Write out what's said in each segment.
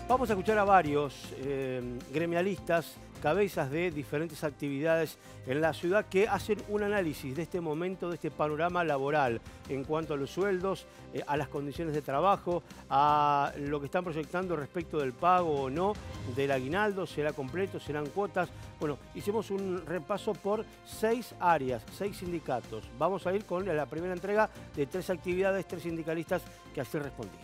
Vamos a escuchar a varios gremialistas, cabezas de diferentes actividades en la ciudad que hacen un análisis de este momento, de este panorama laboral en cuanto a los sueldos, a las condiciones de trabajo, a lo que están proyectando respecto del pago o no del aguinaldo, será completo, serán cuotas. Bueno, hicimos un repaso por 6 áreas, 6 sindicatos. Vamos a ir con la primera entrega de 3 actividades, 3 sindicalistas que así respondían.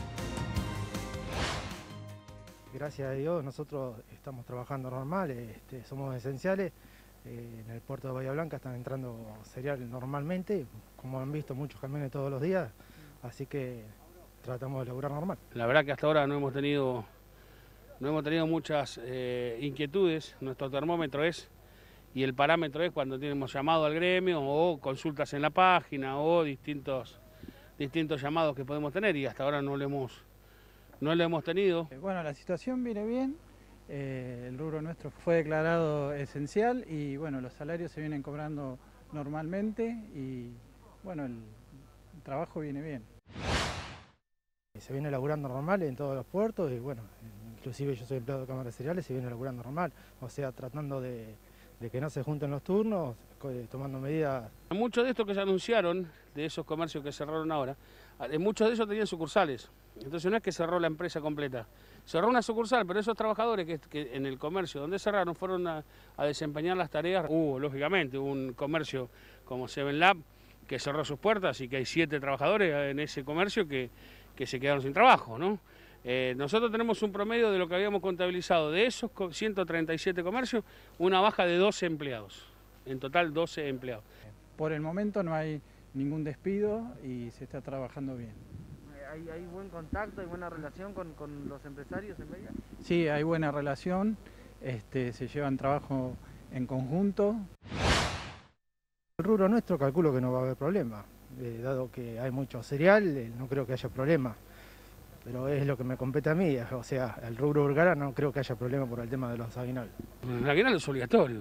Gracias a Dios nosotros estamos trabajando normal, somos esenciales. En el puerto de Bahía Blanca están entrando cereal normalmente, como han visto muchos camiones todos los días, así que tratamos de laburar normal. La verdad que hasta ahora no hemos tenido muchas inquietudes. Nuestro termómetro es, y el parámetro es cuando tenemos llamado al gremio o consultas en la página o distintos llamados que podemos tener, y hasta ahora no lo hemos tenido. Bueno, la situación viene bien, el rubro nuestro fue declarado esencial y bueno, los salarios se vienen cobrando normalmente y bueno, el trabajo viene bien. Se viene laburando normal en todos los puertos y bueno, inclusive yo soy empleado de Cámara de Cereales, se viene laburando normal, o sea, tratando de que no se junten los turnos, tomando medidas. Muchos de estos que se anunciaron, de esos comercios que cerraron ahora, muchos de ellos tenían sucursales. Entonces no es que cerró la empresa completa, cerró una sucursal, pero esos trabajadores que en el comercio donde cerraron fueron a desempeñar las tareas. Lógicamente, un comercio como Seven Lab que cerró sus puertas y que hay 7 trabajadores en ese comercio que se quedaron sin trabajo, ¿no? Nosotros tenemos un promedio de lo que habíamos contabilizado, de esos 137 comercios, una baja de 12 empleados, en total 12 empleados. Por el momento no hay ningún despido y se está trabajando bien. ¿Hay buen contacto, hay buena relación con los empresarios en Bahía? Sí, hay buena relación, se llevan trabajo en conjunto. El rubro nuestro calculo que no va a haber problema, dado que hay mucho cereal, no creo que haya problema. Pero es lo que me compete a mí, o sea, el rubro Vergara no creo que haya problema por el tema de los aguinaldos. El aguinaldo es obligatorio.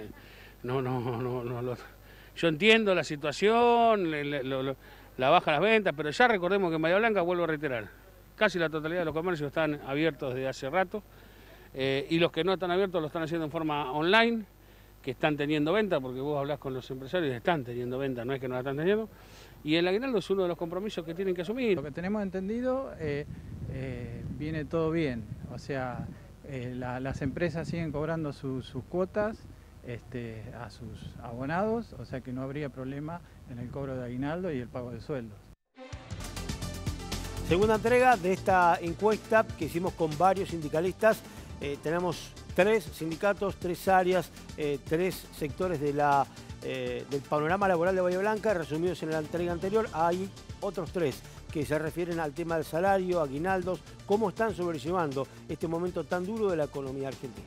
Yo entiendo la situación, la baja las ventas, pero ya recordemos que en Bahía Blanca, vuelvo a reiterar, casi la totalidad de los comercios están abiertos desde hace rato, y los que no están abiertos lo están haciendo en forma online, que están teniendo venta, porque vos hablás con los empresarios y están teniendo venta, no es que no la están teniendo. Y el aguinaldo es uno de los compromisos que tienen que asumir. Lo que tenemos entendido, viene todo bien, o sea, las empresas siguen cobrando sus cuotas a sus abonados, o sea que no habría problema en el cobro de aguinaldo y el pago de sueldos. Segunda entrega de esta encuesta que hicimos con varios sindicalistas. Tenemos 3 sindicatos, 3 áreas, 3 sectores del panorama laboral de Bahía Blanca, resumidos en la entrega anterior. Hay otros 3 que se refieren al tema del salario, aguinaldos, cómo están sobrellevando este momento tan duro de la economía argentina.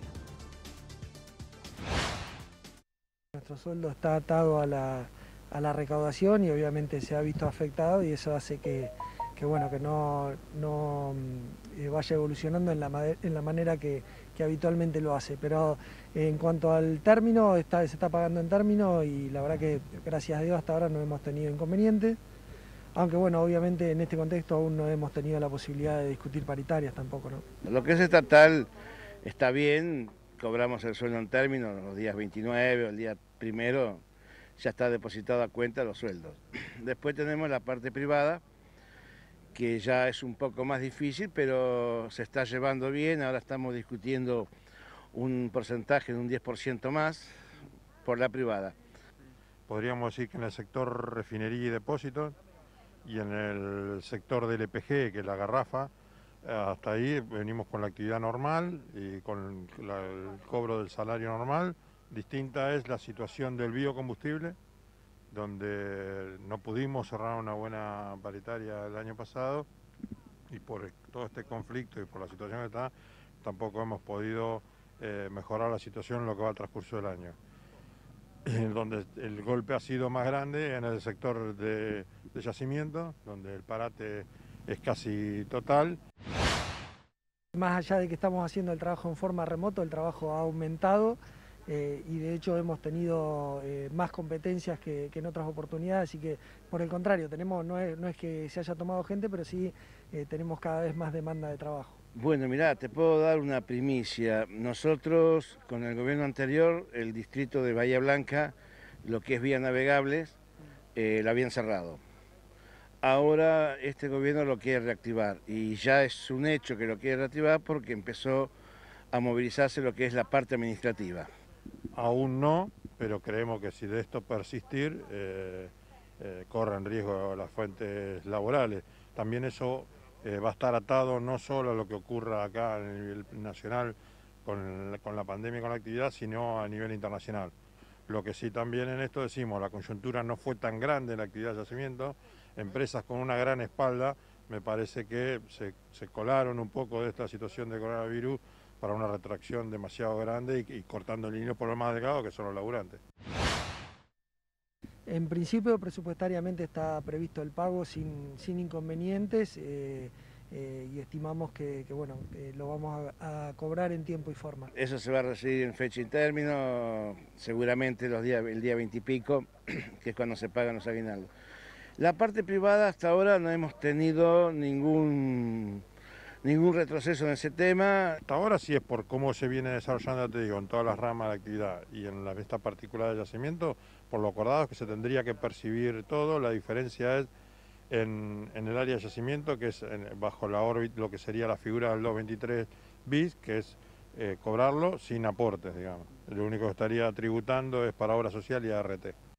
Nuestro sueldo está atado a la recaudación y obviamente se ha visto afectado, y eso hace que no vaya evolucionando en la manera que habitualmente lo hace. Pero en cuanto al término, se está pagando en término y la verdad que gracias a Dios hasta ahora no hemos tenido inconvenientes. Aunque bueno, obviamente en este contexto aún no hemos tenido la posibilidad de discutir paritarias tampoco, ¿no? Lo que es estatal está bien, cobramos el sueldo en término, los días 29 o el día 1 ya está depositado a cuenta los sueldos. Después tenemos la parte privada, que ya es un poco más difícil, pero se está llevando bien. Ahora estamos discutiendo un porcentaje de un 10% más por la privada. Podríamos decir que en el sector refinería y depósitos y en el sector del EPG, que es la garrafa, hasta ahí venimos con la actividad normal y con el cobro del salario normal. Distinta es la situación del biocombustible, donde no pudimos cerrar una buena paritaria el año pasado y por todo este conflicto y por la situación que está, tampoco hemos podido mejorar la situación en lo que va al transcurso del año. Donde el golpe ha sido más grande en el sector de yacimiento, donde el parate es casi total. Más allá de que estamos haciendo el trabajo en forma remota, el trabajo ha aumentado. Y de hecho hemos tenido más competencias que en otras oportunidades, así que por el contrario, no es que se haya tomado gente, pero sí tenemos cada vez más demanda de trabajo. Bueno, mirá, te puedo dar una primicia. Nosotros, con el gobierno anterior, el distrito de Bahía Blanca, lo que es vías navegables, lo habían cerrado. Ahora este gobierno lo quiere reactivar y ya es un hecho que lo quiere reactivar porque empezó a movilizarse lo que es la parte administrativa. Aún no, pero creemos que si de esto persistir, corren riesgo las fuentes laborales. También eso va a estar atado no solo a lo que ocurra acá a nivel nacional con la pandemia y con la actividad, sino a nivel internacional. Lo que sí también en esto decimos, la coyuntura no fue tan grande en la actividad de yacimiento, empresas con una gran espalda me parece que se colaron un poco de esta situación de coronavirus para una retracción demasiado grande y cortando el hilo por lo más delgado que son los laburantes. En principio presupuestariamente está previsto el pago sin inconvenientes y estimamos que bueno, lo vamos a cobrar en tiempo y forma. Eso se va a recibir en fecha y término, seguramente el día 20 y pico, que es cuando se pagan los aguinaldos. La parte privada hasta ahora no hemos tenido ningún retroceso en ese tema. Hasta ahora sí es por cómo se viene desarrollando, te digo, en todas las ramas de actividad y en esta particular de yacimiento, por lo acordado es que se tendría que percibir todo. La diferencia es en el área de yacimiento, que es bajo la órbita, lo que sería la figura del 223 bis, que es cobrarlo sin aportes, digamos. Lo único que estaría tributando es para obra social y ART.